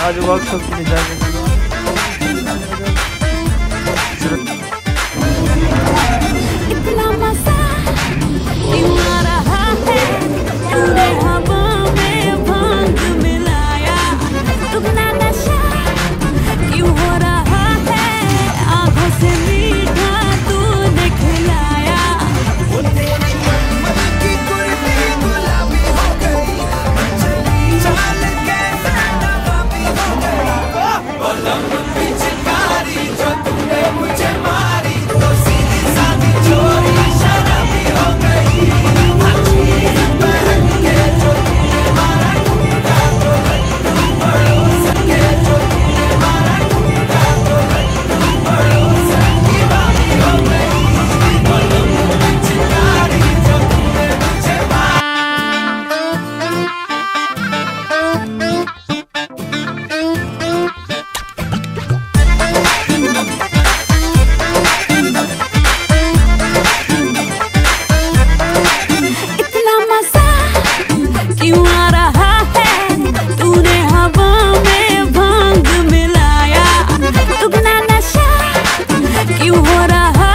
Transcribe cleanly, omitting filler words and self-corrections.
आज वर्कशॉप के लिए जाएंगे। इतना मजा क्यों आ रहा है, तूने हवा में भांग मिलाया, दुगना नशा क्यों हो रहा है, आंखों से मीठा तूने खिलाया। वो तेरी मन की कुर्ती गुलाबी हो गई, चाल कैसे नवाबी हो गई, वो लम्बी चिंगारी जो तूने मुझे मारी, तो सीधी सादी चोरी शराबी हो गई। अच्छी पहन के जो तूने मारा ठुमका, तो लड्डू पड़ोसन के जो तूने मारा ठुमका, तो लड्डू पड़ोसन की बाबी हो गई, वो लम्बी चिंगारी जो तूने मुझे इतना मजा क्यों आ रहा है, तूने हवा में भांग मिलाया, दुगना नशा क्यों हो रहा